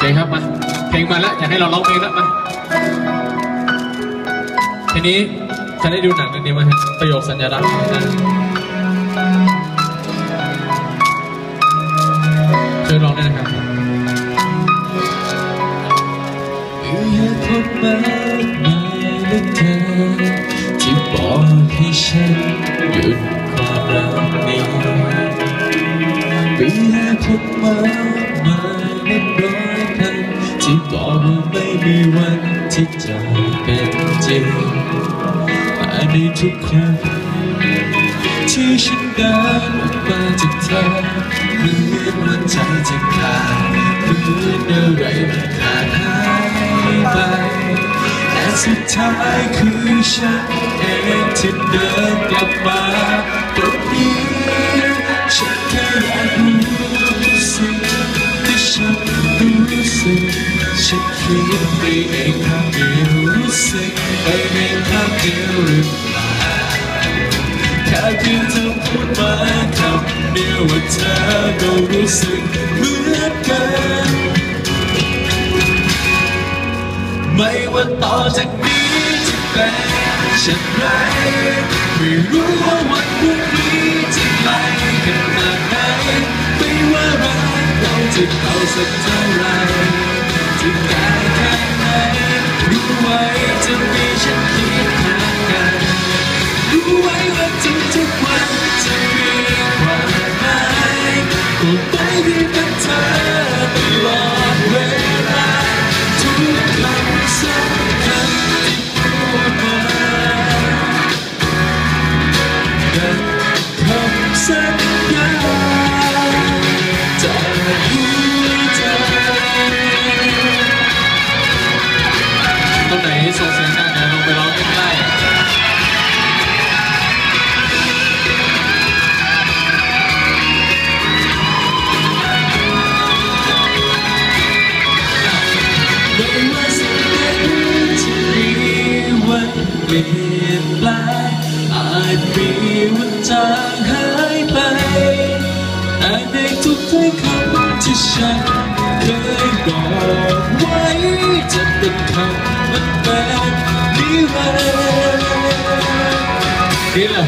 ครับมาเพลงมาแล้วอยากให้เราร้องเพลงแล้วมาทีนี้จะได้ดูหนังเรื่องนี้ไหมประโยคสัญลักษณ์ช่วยร้องได้นะครับเหตุผลมากมายเหลือเกินที่บอกให้ฉันหยุดความรักนี้มีเหตุผลมากมายนับร้อยพันที่บอกว่าไม่มีวันที่จะเป็นจริงแต่ในทุกครั้งที่ฉันเดินออกมาจากเธอเหมือนหัวใจจะขาดเหมือนอะไรมันขาดหายไปแต่สุดท้ายคือฉันเองที่เดินกลับมาตรงนี้ฉันแค่อยากรู้สิ่งที่ฉันรู้สึกฉันคิดไปเองคำเดียวรู้สึกไปเองคำเดียวหรือเปล่าแค่เพียงเธอพูดมาคำเดียวว่าเธอก็รู้สึกเหมือนกันไม่ว่าต่อจากนี้จะเป็นเช่นไรไม่รู้ว่าวันพรุ่งนี้จะไกลขนาดไหนไม่ว่ารักเราจะเข้าสักเท่าไรจะไกลแค่ไหนรู้ไว้จะมีฉันเคียงข้างกันรู้ไว้ว่าทุกวันจะมีความหมายก็ไปที่เป็นเธอตลอดเวลาทุกคำสำคัญที่พูดมาดังคำสัญญาจากหัวใจตรงไหนส่งเสียงดังเดี๋ยวลงไปร้องใกล้ๆไม่ว่าสิ่งใดจะมีวันเปลี่ยนแปลงอาจมีวันจางหายไปแต่ในทุกถ้อยคำที่ฉันเคยบอกไว้จะเป็นคำมันเป็นนิรันดร์นี่เลย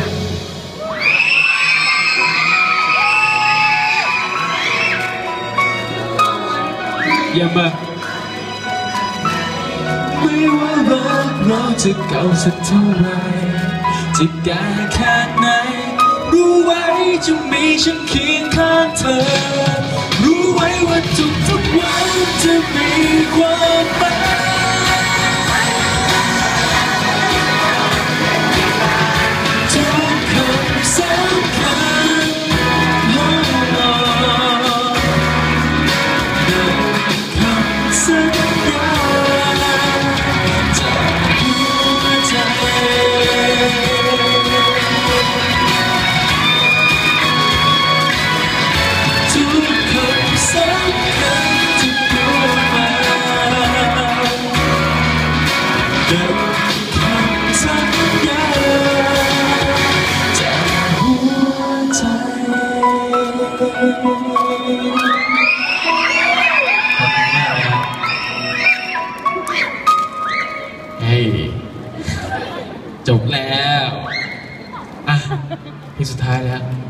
เยี่ยมมากไม่ว่ารักเราจะเก่าสักเท่าไรจะแก่แค่ไหนรู้ไว้จะมีฉันเคียงข้างเธอรู้ไว้ว่าทุกวันจะมีความหมายทุกคำสำคัญคำสัญญาเฮ้ยจบแล้วอ่ะเพลงสุดท้ายแล้ว